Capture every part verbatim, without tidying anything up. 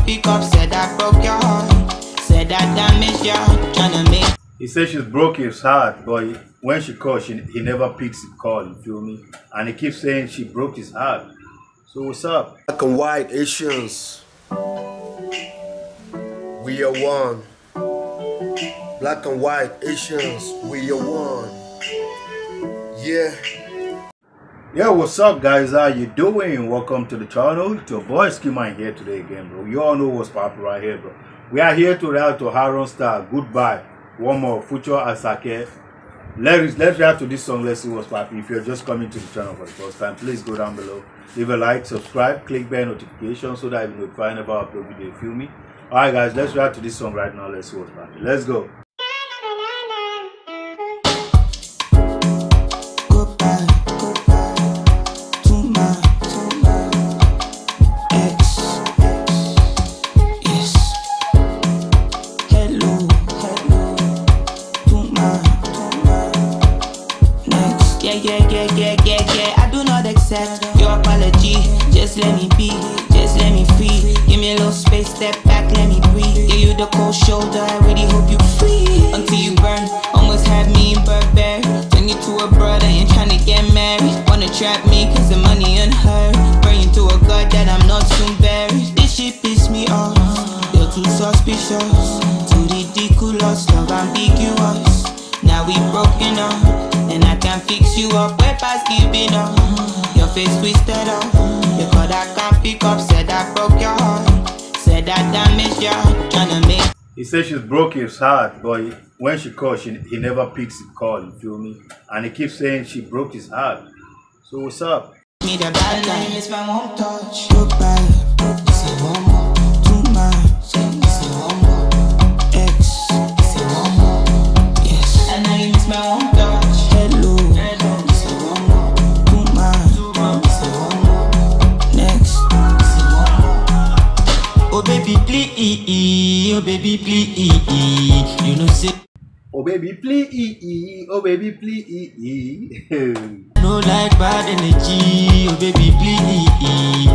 pick up. Said I broke your heart. Said I damaged your heart. Tryna make. He said she's broke his heart, but when she calls, she, he never picks the call, you feel me? And he keeps saying she broke his heart. So what's up? Black and white Asians, we are one. Black and white Asians, we are one. Yeah. Yeah, what's up guys? How you doing? Welcome to the channel. It's your boy Skimine here today again, bro. You all know what's popping right here, bro. We are here to react to Harron Star, Goodbye. One more, Future Asake. Let's, let's react to this song. Let's see what's popping. If you're just coming to the channel for the first time, please go down below. Leave a like, subscribe, click bell notification so that you will notify whenever I upload video. You feel me? Alright guys, let's react to this song right now. Let's see what's popping. Let's go. Yeah, yeah, yeah, yeah, yeah, yeah. I do not accept your apology. Just let me be, just let me free. Give me a little space, step back, let me breathe. Give you the cold shoulder, I really hope you free. Until you burn, almost have me in Burberry. Turn you to a brother, ain't trying to get married. Wanna trap me cause the money on her. Praying to a God that I'm not soon buried. This shit piss me off, you're too suspicious. Too ridiculous, love ambiguous. Now we broken up, and I can fix you up. Way past giving up. Your face twisted up. You called I can't pick up. Said I broke your heart. Said I damaged your heart. Tryna make. He said she's broke his heart, but when she calls, she, he never picks the call, you feel me? And he keeps saying she broke his heart. So what's up? Me the bad line is my one touch. Goodbye. Say one more. Too much. Say one more. X. Say one more. Yes. And now you miss my one touch. Hello. Hello. Say one more. Too much. Too much. Say one more. Next. Say one more. Oh baby please. Oh baby please. You know say. Oh baby please. Oh baby please. No like bad energy, oh baby please.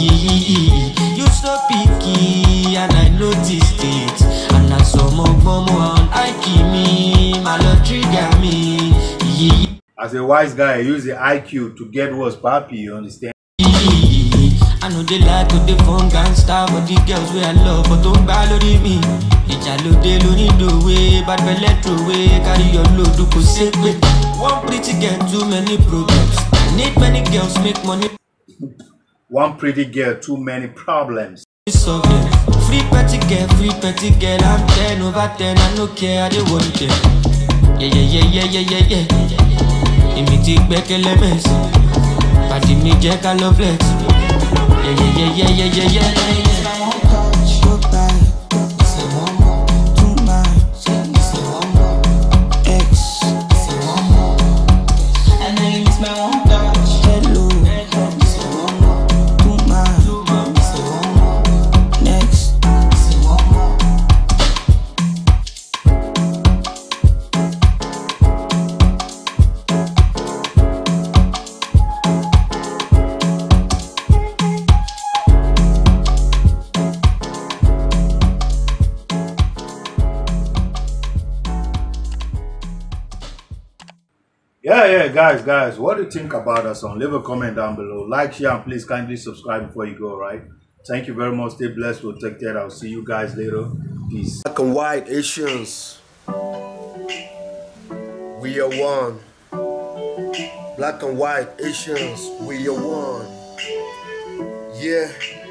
You so picky and I noticed it. And I saw more momo on I keep me, my love trigger me. As a wise guy, I use the I Q to get what's poppy, you understand? I know they like to the phone gangster, but the girls where I love, but don't bother me. It's a load, they don't need the way, but we let through way, carry your load to proceed with. One pretty girl, too many problems. I need many girls, make money. One pretty girl, too many problems. Free petty girl, free petty girl, I'm ten over ten, I no care, I don't want them. Yeah, yeah, yeah, yeah, yeah, yeah, yeah. If me take back elements, but if me get a love flex. Yeah, yeah, yeah, yeah, yeah, yeah, yeah, yeah. Yeah, yeah, guys, guys, what do you think about that song? Leave a comment down below. Like, share, and please kindly subscribe before you go, right? Thank you very much. Stay blessed. Protected. I'll see you guys later. Peace. Black and white Asians, we are one. Black and white Asians, we are one. Yeah.